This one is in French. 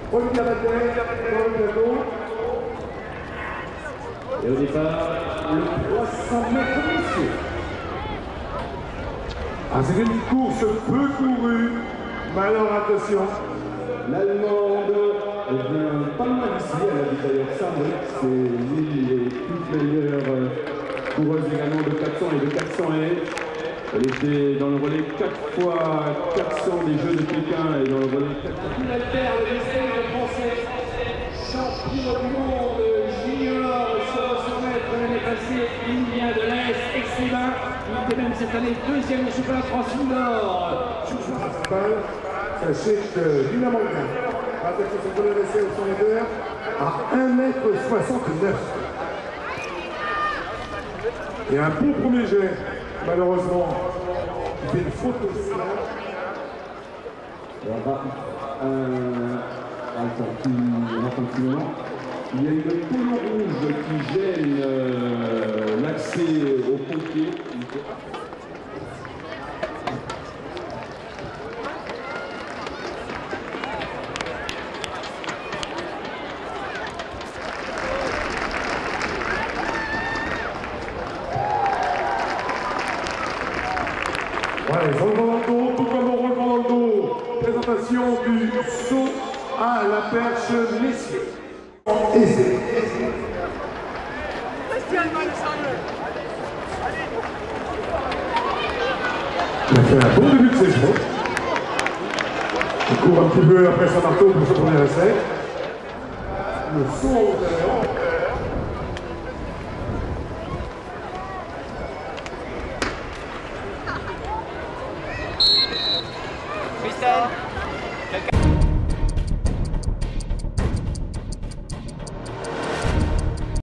Olivier Madeleine, dans le plateau. Et au départ, le 300 mètres messieurs. Ah, c'est une course peu courue, mais alors attention. L'Allemande vient pas loin d'ici, elle a dit d'ailleurs Saint-Brieuc, c'est l'une des toutes meilleures coureuses également de 400 et de 400 haies. Elle était dans le relais 4 fois 400 des Jeux de Pékin et dans le relais 4 fois. La perle des Seigneurs français, champion du monde junior sur 200 mètres l'année passée, il vient de l'Est, excellent. Il était même cette année deuxième au championnat de France junior. Sachez que Lina Morgan a attaqué son premier essai au 100 mètres à 1,69 m. Et un bon premier jet, malheureusement, il fait une faute au sol. Il y a une polo rouge qui gêne l'accès au pompier. Ouais, relevant dans le dos, tout comme au relevant dans le dos. Présentation du saut à la perche messieurs. Essai. Il a fait un bon début de saison. Il court un petit peu après son marteau pour ce premier essai. Le saut en hauteur. Freestyle.